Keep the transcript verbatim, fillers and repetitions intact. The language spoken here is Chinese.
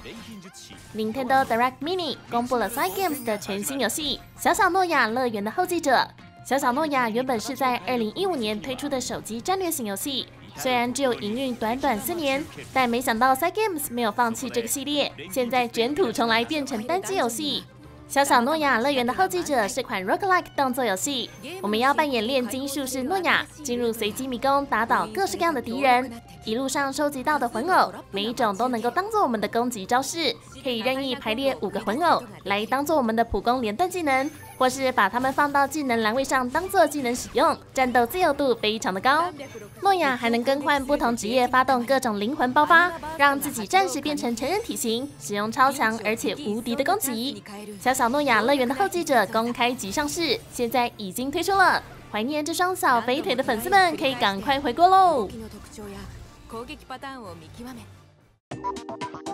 Nintendo Direct Mini 公布了 Cygames 的全新游戏《小小诺亚乐园的后继者》。小小诺亚原本是在二零一五年推出的手机战略型游戏，虽然只有营运短短四年，但没想到 Cygames 没有放弃这个系列，现在卷土重来变成单机游戏。 小小诺亚乐园的后继者是款 roguelike 动作游戏，我们要扮演炼金术士诺亚，进入随机迷宫，打倒各式各样的敌人。一路上收集到的魂偶，每一种都能够当做我们的攻击招式，可以任意排列五个魂偶来当做我们的普攻连段技能，或是把它们放到技能栏位上当做技能使用，战斗自由度非常的高。诺亚还能更换不同职业，发动各种灵魂爆发，让自己暂时变成成人体型，使用超强而且无敌的攻击。小小诺亚乐园的后继者公开即上市，现在已经推出了。怀念这双小肥腿的粉丝们，可以赶快回锅喽！